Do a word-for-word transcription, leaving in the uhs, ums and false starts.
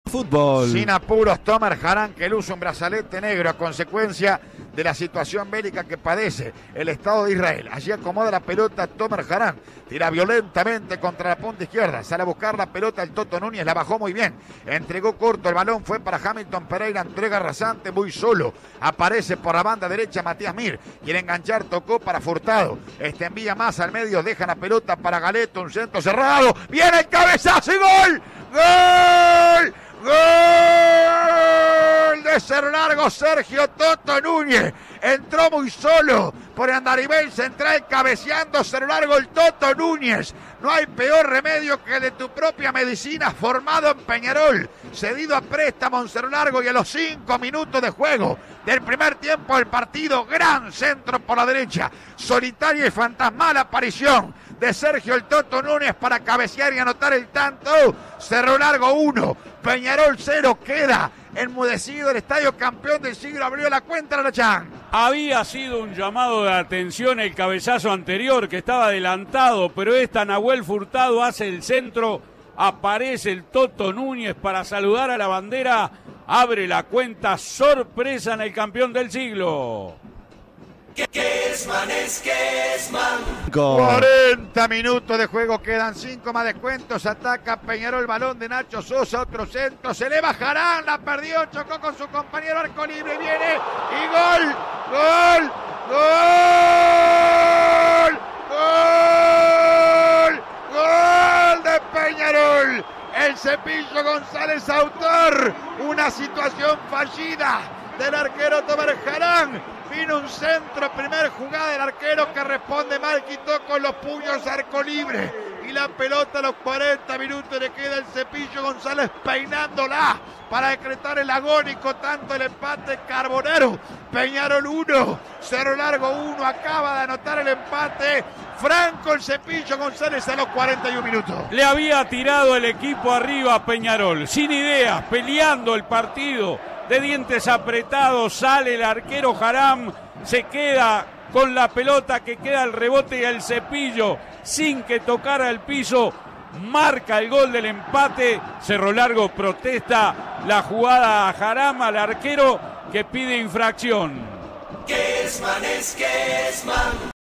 Fútbol. Sin apuros, Tomer Harán, que luce un brazalete negro a consecuencia de la situación bélica que padece el Estado de Israel. Allí acomoda la pelota Tomer Harán, tira violentamente contra la punta izquierda, sale a buscar la pelota el Toto Núñez, la bajó muy bien, entregó corto el balón, fue para Hamilton Pereira, entrega rasante muy solo, aparece por la banda derecha Matías Mir, quiere enganchar, tocó para Furtado, este envía más al medio, deja la pelota para Galeto, un centro cerrado, viene el cabezazo y gol, gol, gol de Cerro Largo, Sergio Toto Núñez, entró muy solo por el andarivel central cabeceando Cerro Largo el Toto Núñez. No hay peor remedio que el de tu propia medicina, formado en Peñarol, cedido a préstamo en Cerro Largo, y a los cinco minutos de juego del primer tiempo del partido, gran centro por la derecha, solitaria y fantasmal aparición de Sergio el Toto Núñez para cabecear y anotar el tanto. Cerro Largo uno, Peñarol cero, queda enmudecido el estadio campeón del siglo, abrió la cuenta la Lachán. Había sido un llamado de atención el cabezazo anterior que estaba adelantado, pero esta Nahuel Furtado hace el centro, aparece el Toto Núñez para saludar a la bandera, abre la cuenta, sorpresa en el campeón del siglo. Kesman es Kesman. cuarenta minutos de juego, quedan cinco más descuentos, ataca Peñarol, balón de Nacho Sosa, otro centro, se eleva Harán, la perdió, chocó con su compañero, arco libre, viene y gol, gol, gol, gol, gol de Peñarol, el Cepillo González, autor, una situación fallida del arquero Tomer Harán. Vino un centro, primer jugada del arquero que responde mal, quitó con los puños arco libre. Y la pelota a los cuarenta minutos le queda el Cepillo González peinándola para decretar el agónico tanto el empate Carbonero. Peñarol uno, Cerro Largo uno, acaba de anotar el empate Franco el Cepillo González a los cuarenta y un minutos. Le había tirado el equipo arriba a Peñarol, sin ideas, peleando el partido. De dientes apretados, sale el arquero Harán, se queda con la pelota que queda el rebote y el Cepillo, sin que tocara el piso, marca el gol del empate. Cerro Largo protesta la jugada a Harán, al arquero, que pide infracción. Kesman es Kesman.